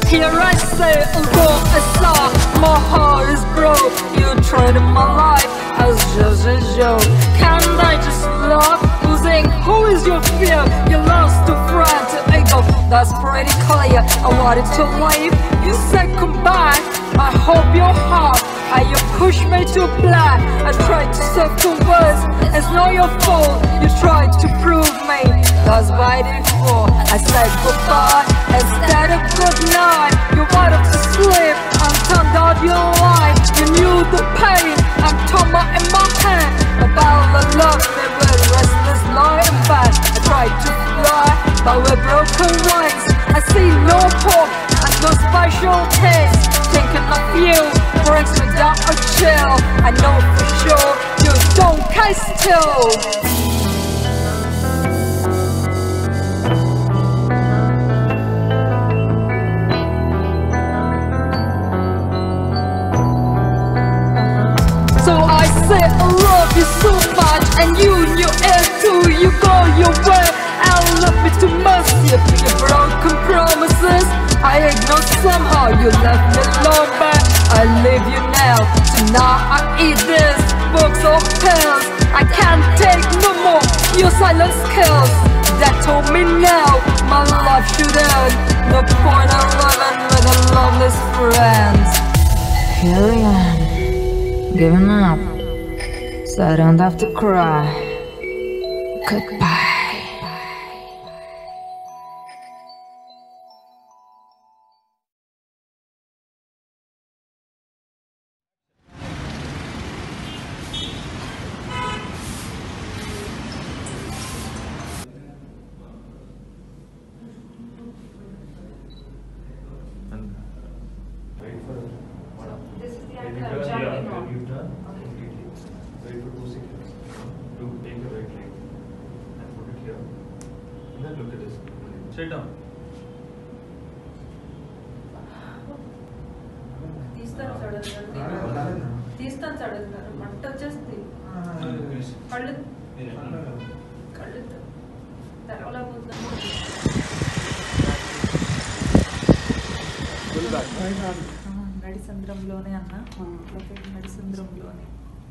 Here I say, although I saw my heart is broke, you treated my life as just a joke. Can't I just love losing? Who is your fear? You lost to friend to ego, that's pretty clear. I wanted to leave, you said goodbye. I hope your heart, and you pushed me to fly. I tried to serve the words, it's not your fault. You tried to prove me, that's by default. I said goodbye instead of good night. You wanted to sleep and turned out your light. You knew the pain, I'm trauma in my hand. About the love that with restless lying back. I tried to fly, but with broken wings. I see no hope and no special taste. Thinking of you brings me down a chill. I know for sure you don't care still. So I say I love you so much, and you knew it too. You go your way, I love me too much. You broken promises I ignore somehow. You left me alone, but I leave you now. So now I eat this box of pills. I can't take no more your silence kills. That told me now my life should end. No point in living with a loveless friend. Here I am, giving up, so I don't have to cry. Goodbye. This is the angle I'm jumping on. Completely. Wait for 2 seconds. To take your right leg and put it here. And then look at this. Straight down. తీస్తాను చదువుతారు మంట వచ్చేస్తుంది కళ్ళు తెరవలేకపోతున్నాను. నడిసంద్రంలోనే అన్న నడిసంద్రంలోనే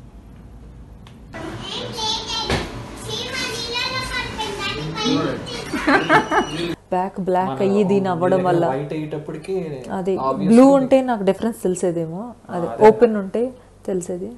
back black అయ్యి దీని అవ్వడం వల్ల అది బ్లూ ఉంటే నాకు డిఫరెన్స్ తెలిసేదేమో, అది ఓపెన్ ఉంటే తెలిసేది.